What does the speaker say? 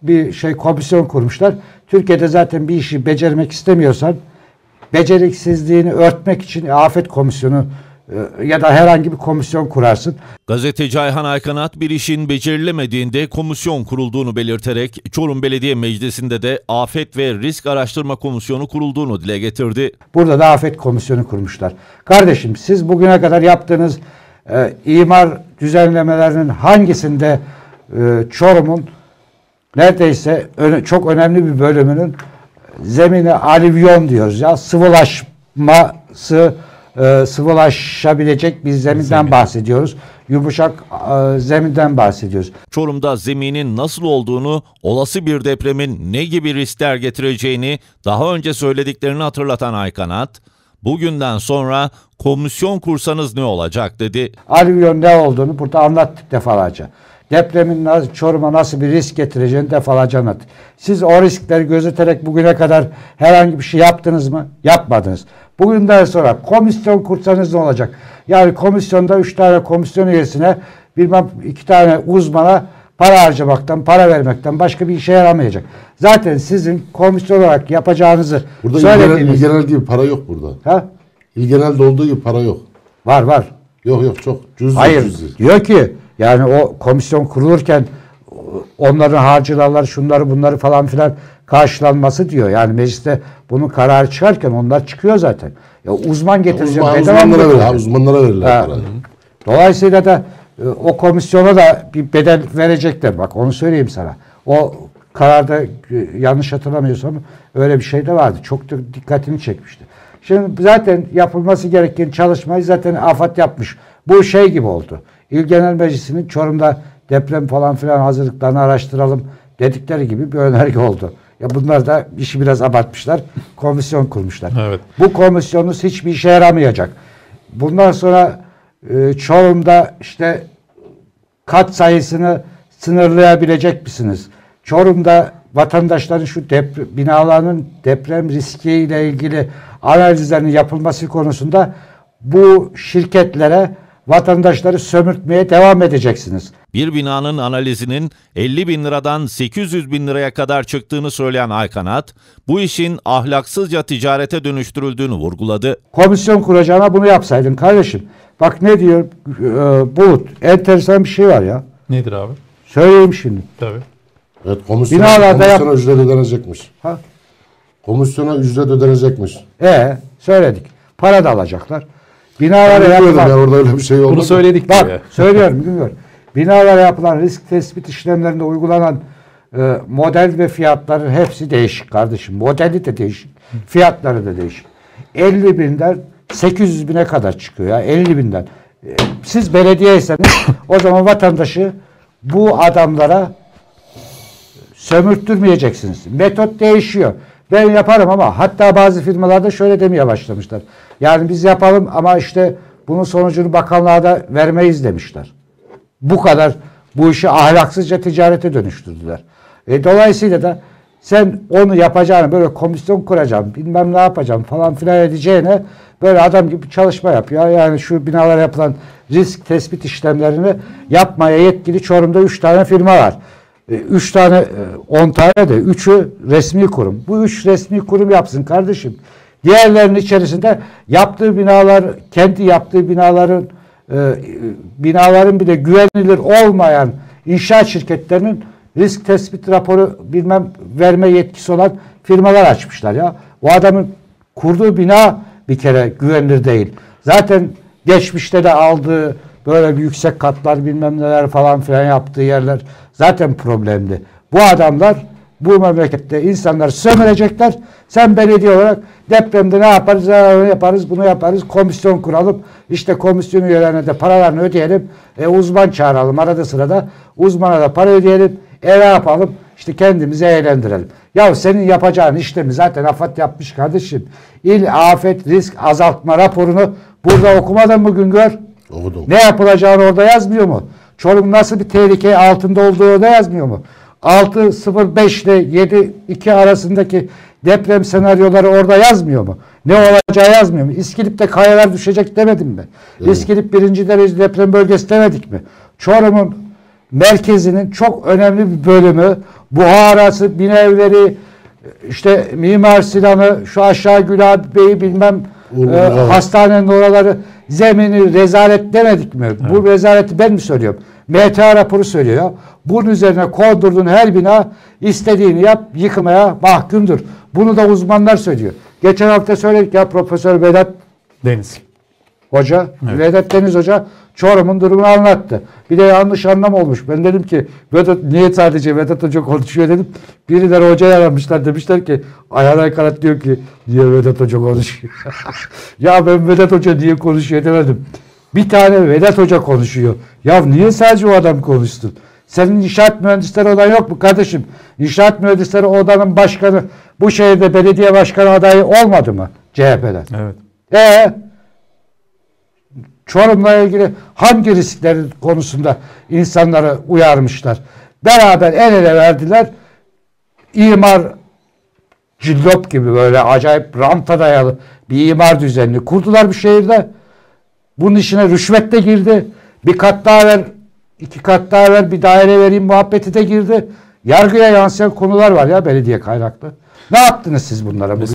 bir komisyon kurmuşlar. Türkiye'de zaten bir işi becermek istemiyorsan beceriksizliğini örtmek için afet komisyonu ya da herhangi bir komisyon kurarsın. Gazeteci Ayhan Aykanat bir işin becerilemediğinde komisyon kurulduğunu belirterek Çorum Belediye Meclisi'nde de Afet ve Risk Araştırma Komisyonu kurulduğunu dile getirdi. Burada da afet komisyonu kurmuşlar. Kardeşim siz bugüne kadar yaptığınız imar düzenlemelerinin hangisinde Çorum'un neredeyse çok önemli bir bölümünün zemine alüvyon diyoruz ya, sıvılaşabilecek bir zeminden bahsediyoruz. Yumuşak zeminden bahsediyoruz. Çorum'da zeminin nasıl olduğunu, olası bir depremin ne gibi riskler getireceğini daha önce söylediklerini hatırlatan Aykanat, bugünden sonra komisyon kursanız ne olacak dedi. Alüvyon ne olduğunu burada anlattık defalarca. Depremin Çorum'a nasıl bir risk getireceğini defalarca anlattık. Siz o riskleri gözeterek bugüne kadar herhangi bir şey yaptınız mı? Yapmadınız. Bugünden sonra komisyon kursanız ne olacak? Yani komisyonda 3 tane komisyon üyesine bilmem 2 tane uzmana para harcamaktan, para vermekten başka bir işe yaramayacak. Zaten sizin komisyon olarak yapacağınızı burada söylediğiniz... İlgenel gibi para yok burada. Ha? İlgenelde olduğu gibi para yok. Var. Yok çok cüzi. Hayır. Diyor ki yani o komisyon kurulurken onların harcılarlar, şunları bunları falan filan karşılanması diyor. Yani mecliste bunun kararı çıkarken onlar çıkıyor zaten. Ya uzman getireceğim. Uzmanlara verirler parayı. Dolayısıyla da o komisyona da bir bedel verecekler. Bak onu söyleyeyim sana. O kararda yanlış hatırlamıyorsam öyle bir şey de vardı. Çok da dikkatini çekmişti. Şimdi zaten yapılması gereken çalışmayı zaten AFAD yapmış. Bu gibi oldu. İl Genel Meclisi'nin Çorum'da deprem falan filan hazırlıklarını araştıralım dedikleri gibi bir önerge oldu. Ya bunlar da işi biraz abartmışlar. Komisyon kurmuşlar. Evet. Bu komisyonunuz hiçbir işe yaramayacak. Bundan sonra Çorum'da kat sayısını sınırlayabilecek misiniz? Çorum'da vatandaşların şu binaların deprem riskiyle ilgili analizlerinin yapılması konusunda bu şirketlere vatandaşları sömürtmeye devam edeceksiniz. Bir binanın analizinin 50 bin liradan 800 bin liraya kadar çıktığını söyleyen Aykanat, bu işin ahlaksızca ticarete dönüştürüldüğünü vurguladı. Komisyon kuracağına bunu yapsaydın kardeşim. Bak ne diyor Bulut, enteresan bir şey var ya. Nedir abi? Söyleyeyim şimdi. Tabii. Evet, komisyona ücret ödenecekmiş. Ha? Komisyona ücret ödenecekmiş. Söyledik. Para da alacaklar. Binalara yapılan... orada öyle bir şey oldu. Bunu söyledik. Bak söylüyorum bilmiyorum. Binalara yapılan risk tespit işlemlerinde uygulanan model ve fiyatların hepsi değişik kardeşim. Modeli de değişik. Fiyatları da değişik. 50 binden 800 bine kadar çıkıyor ya. 50 binden. Siz belediyeyseniz o zaman vatandaşı bu adamlara sömürttürmeyeceksiniz. Metot değişiyor. Ben yaparım ama hatta bazı firmalarda şöyle demeye başlamışlar. Yani biz yapalım ama bunun sonucunu bakanlığa da vermeyiz demişler. Bu kadar bu işi ahlaksızca ticarete dönüştürdüler. Dolayısıyla da sen onu yapacağını böyle komisyon kuracağım bilmem ne yapacağım falan filan edeceğine böyle adam gibi çalışma yapıyor. Yani şu binalara yapılan risk tespit işlemlerini yapmaya yetkili Çorum'da 3 tane firma var. 3 tane 10 tane de 3'ü resmi kurum. Bu 3 resmi kurum yapsın kardeşim. Diğerlerinin içerisinde yaptığı binalar, kendi yaptığı binaların bile güvenilir olmayan inşaat şirketlerinin risk tespit raporu verme yetkisi olan firmalar açmışlar ya. O adamın kurduğu bina bir kere güvenilir değil. Zaten geçmişte de aldığı böyle bir yüksek katlar bilmem neler falan filan yaptığı yerler zaten problemli. Bu adamlar bu memlekette insanları sömürecekler. Sen belediye olarak depremde ne yaparız? Onu yaparız, bunu yaparız. Komisyon kuralım. Komisyon üyelerine de paralarını ödeyelim. Uzman çağıralım arada sırada. Uzmana da para ödeyelim. Ne yapalım? Kendimizi eğlendirelim. Ya senin yapacağın işlemi zaten AFAD yapmış kardeşim. İl Afet Risk Azaltma raporunu burada okumadın mı Güngör? Okudum. Ne yapılacağını orada yazmıyor mu? Çorum nasıl bir tehlike altında olduğu orada yazmıyor mu? 6.05 ile 7.2 arasındaki deprem senaryoları orada yazmıyor mu? Ne olacağı yazmıyor mu? İskilip'te kayalar düşecek demedim mi? Evet. İskilip 1. derece deprem bölgesi demedik mi? Çorum'un merkezinin çok önemli bir bölümü, Buhara'sı, Binevleri, işte Mimar Sinan'ı, şu aşağı Gülabi Bey'i bilmem hastanenin oraları, zemini rezalet demedik mi? Evet. Bu rezaleti ben mi söylüyorum? MTA raporu söylüyor ya. Bunun üzerine kondurduğun her bina istediğini yap, yıkmaya mahkumdur. Bunu da uzmanlar söylüyor. Geçen hafta söyledik ya, Profesör Vedat Deniz Hoca, evet. Vedat Deniz Hoca Çorum'un durumunu anlattı. Bir de yanlış anlam olmuş. Ben dedim ki Vedat, niye sadece Vedat Hoca konuşuyor dedim. Birileri hocaya aramışlar, demişler ki Ayhan Aykanat diyor ki niye Vedat Hoca konuşuyor. Ya ben Vedat Hoca diye konuşuyor demedim. Bir tane Vedat Hoca konuşuyor. Ya niye sadece o adam konuştun? Senin inşaat mühendisleri odan yok mu kardeşim? İnşaat mühendisleri odanın başkanı bu şehirde belediye başkanı adayı olmadı mı CHP'den? Evet. Çorum'la ilgili hangi riskleri konusunda insanları uyarmışlar? Beraber el ele verdiler. İmar cillop gibi böyle acayip ranta dayalı bir imar düzenini kurdular bir şehirde. Bunun içine rüşvet de girdi. Bir kat daha ver, 2 kat daha ver, bir daire vereyim muhabbeti de girdi. Yargıya yansıyan konular var ya belediye kaynaklı. Ne yaptınız siz bunlara?